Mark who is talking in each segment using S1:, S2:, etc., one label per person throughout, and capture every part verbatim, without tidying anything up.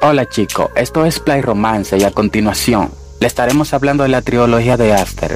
S1: Hola chicos, esto es Play Romance y a continuación le estaremos hablando de la trilogía de Aster.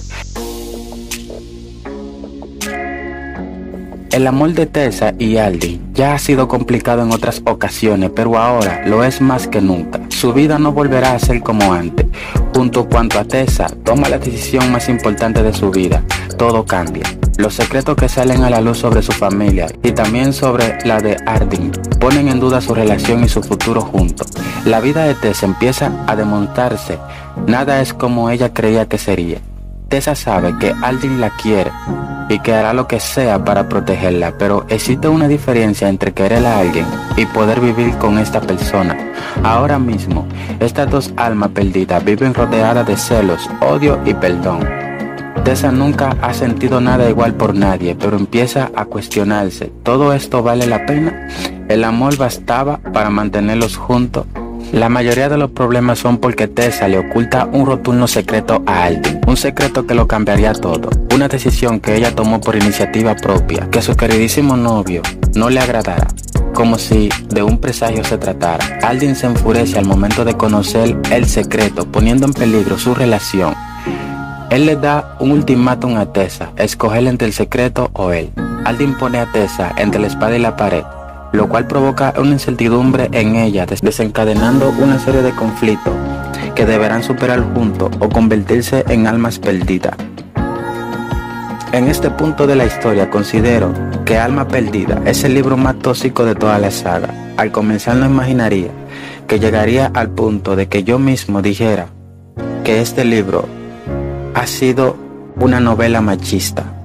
S1: El amor de Tessa y Aldin ya ha sido complicado en otras ocasiones, pero ahora lo es más que nunca. Su vida no volverá a ser como antes. Junto cuanto a Tessa toma la decisión más importante de su vida, todo cambia. Los secretos que salen a la luz sobre su familia y también sobre la de Aldin ponen en duda su relación y su futuro juntos. La vida de Tessa empieza a desmontarse. Nada es como ella creía que sería. Tessa sabe que Aldin la quiere y que hará lo que sea para protegerla, pero existe una diferencia entre querer a alguien y poder vivir con esta persona. Ahora mismo, estas dos almas perdidas viven rodeadas de celos, odio y perdón. Tessa nunca ha sentido nada igual por nadie, pero empieza a cuestionarse, ¿todo esto vale la pena? ¿El amor bastaba para mantenerlos juntos? La mayoría de los problemas son porque Tessa le oculta un rotundo secreto a Aldin, un secreto que lo cambiaría todo, una decisión que ella tomó por iniciativa propia, que a su queridísimo novio no le agradará, como si de un presagio se tratara. Aldin se enfurece al momento de conocer el secreto, poniendo en peligro su relación. Él le da un ultimátum a Tessa, escoger entre el secreto o él. Aldin pone a Tessa entre la espada y la pared, lo cual provoca una incertidumbre en ella, desencadenando una serie de conflictos que deberán superar juntos o convertirse en almas perdidas. En este punto de la historia considero que Alma Perdida es el libro más tóxico de toda la saga. Al comenzar no imaginaría que llegaría al punto de que yo mismo dijera que este libro ha sido una novela machista.